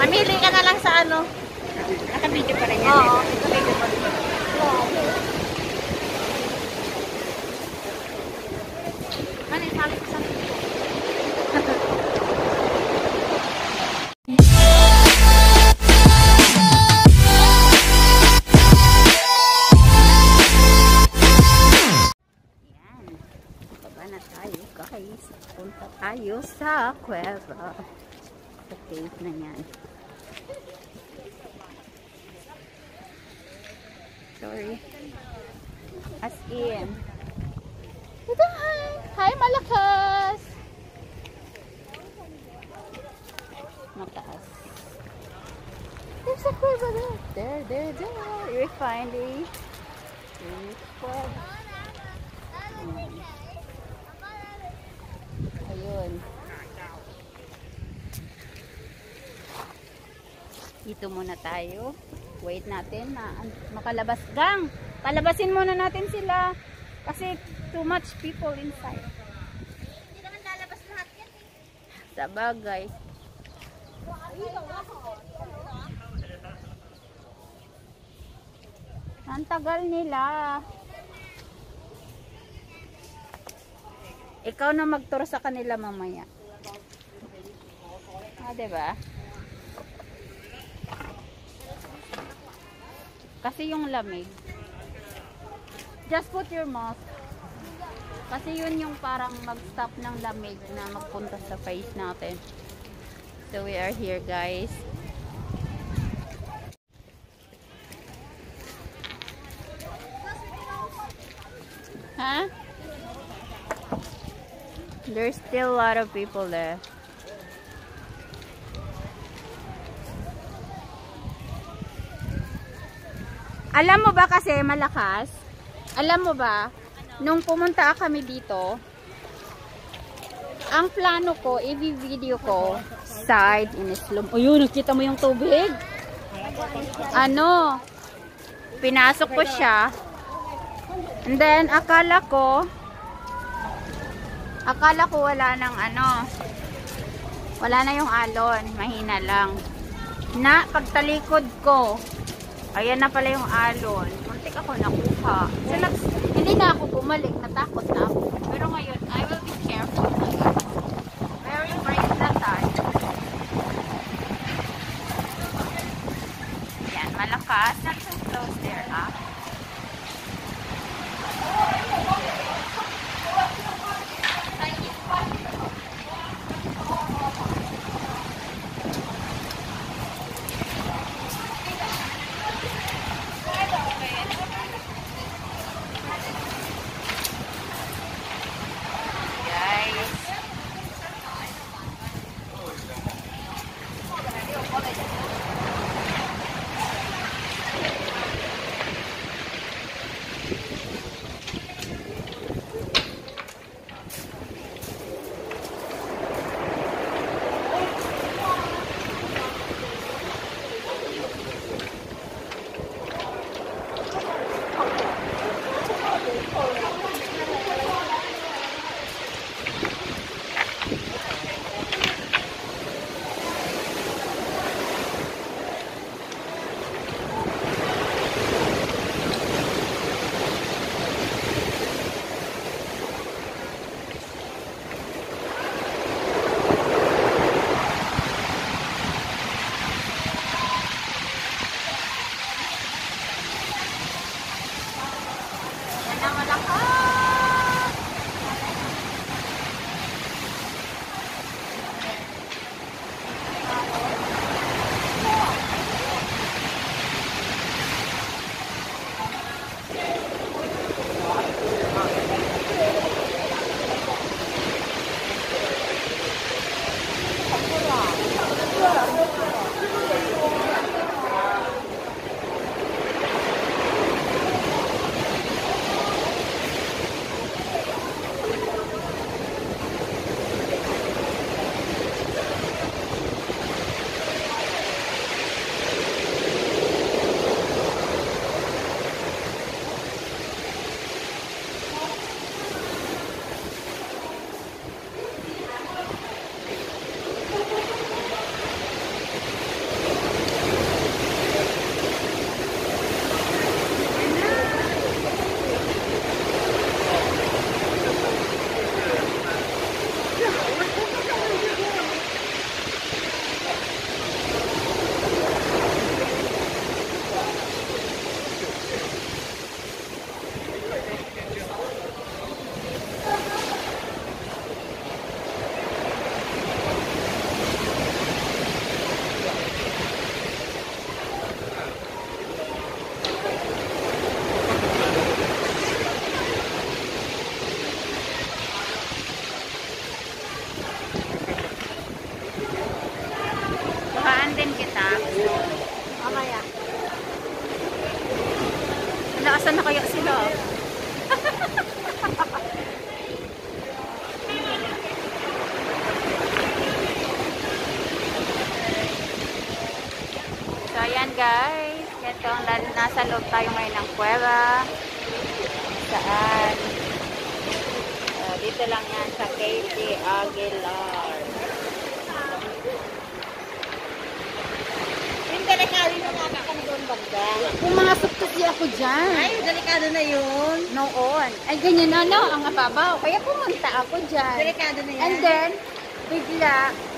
Mamili ka na lang sa ano. Naka-video pa rin yan. Oo, naka-video pa rin. Ano yung sabi ko sa guys, punta tayo sa kuweba. Sa cave na yan. Sorry. As in. Ito, hi! Hi, malakas! Mataas. There's a kuweba there. There. We find a kuweba. Ayun. Dito muna tayo. Wait natin na makalabas. Gang! Palabasin muna natin sila. Kasi too much people inside. Hindi naman lalabas lahat yan. Sa bagay. Ang tagal nila. Ikaw na magturo sa kanila mamaya. Ah, diba? Kasi yung lamig. Just put your mask. Kasi yun yung parang mag-stop ng lamig na magpunta sa face natin. So we are here, guys. Huh? There's still a lot of people there. Alam mo ba kasi malakas? Alam mo ba, nung pumunta kami dito, ang plano ko, i-video ko, side in slow. Ayun, nakita mo yung tubig? Ano? Pinasok ko siya. And then, akala ko wala nang ano. Wala na yung alon. Mahina lang. Na, pagtalikod ko, ayan na pala yung alon. Muntik ako nakuha. So, hindi na ako bumalik. Natakot na ako. Pero ngayon, I will be careful. Very brave na tayo. Yan, malakas. Not so close there, ah. Nasaan na kaya sila? So, ayan guys. Ito, nasa loob tayo ngayon ng kuweba. Saan? Dito lang yan sa KT Aguilar. Yung delikado yung mga kami doon banda. Pumasok kasi ako dyan. Ay, delikado na yun. Noon. Ay, ganyan na, no? Ang ababaw. Kaya pumunta ako dyan. Delikado na yan. And then, bigla,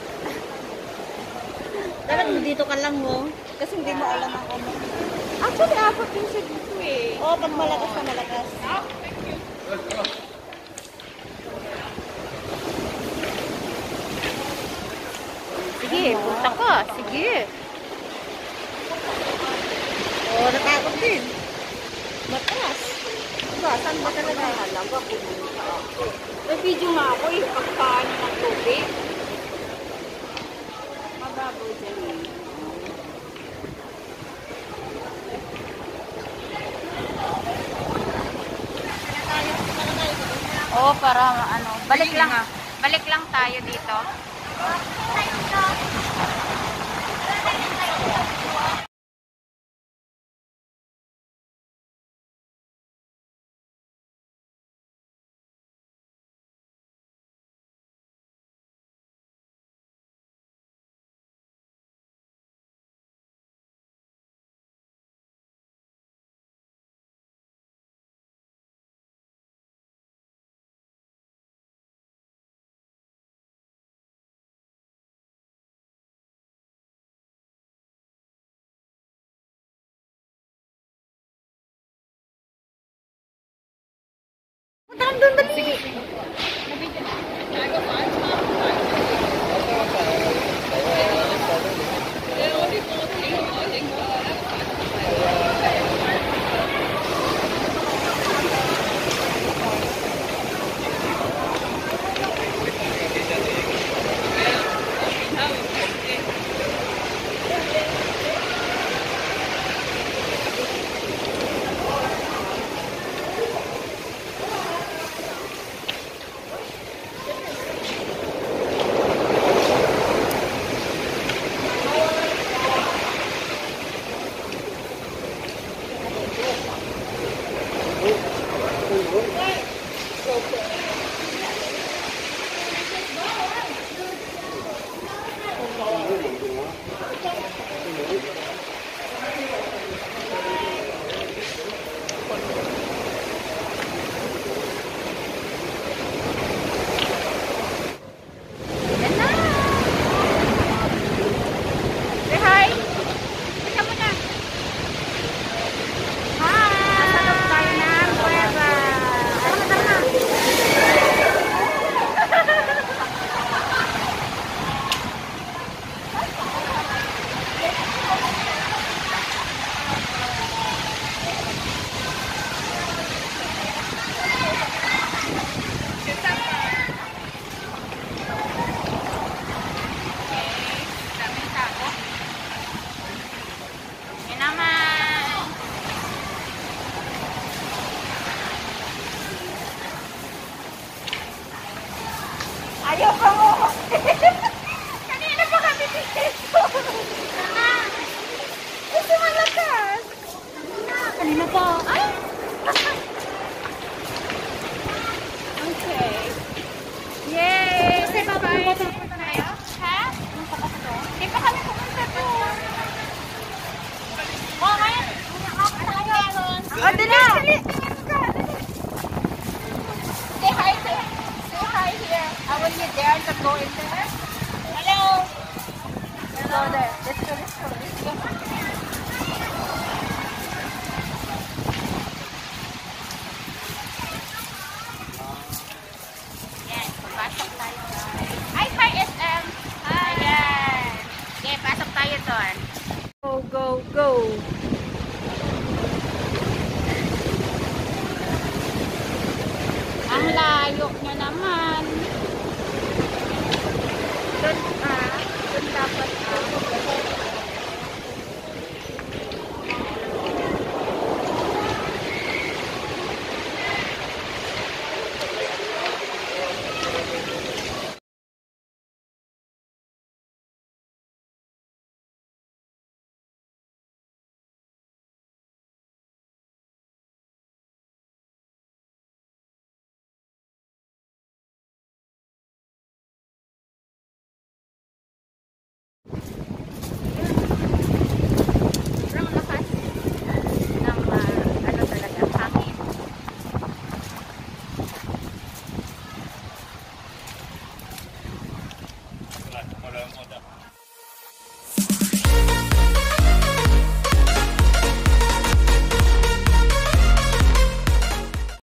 Dapat mo dito ka lang mo. Kasi hindi mo alam ang ano. actually, apat din siya dito eh. Oo, pag malakas na malakas. Sige, punta ka. Sige. Oo, natakot din. Mataas. Diba, saan ba talaga? Halaga, pumunta ako. May video nga ako eh, pagpaano ng tubig. Mababaw dyan eh. Oo, para ano, balik lang tayo dito. Punta kang doon, dali. Sige. Ayaw pa mo. Kanina pa kami dito. Gusto malakas. Kanina pa. Ay! Okay. Yay! Kasi pa ba tayo? Ha? Hindi pa kami pumunta doon. Oh, ngayon. Oh, dali! Say hi there. Say hi here. Will you dare to go in there? Hello. Let's go there. Let's go, let's go. Let's go. Yan, pasok tayo doon. Ay, hi SM! Ayan. Okay, pasok tayo doon. Go, go, go!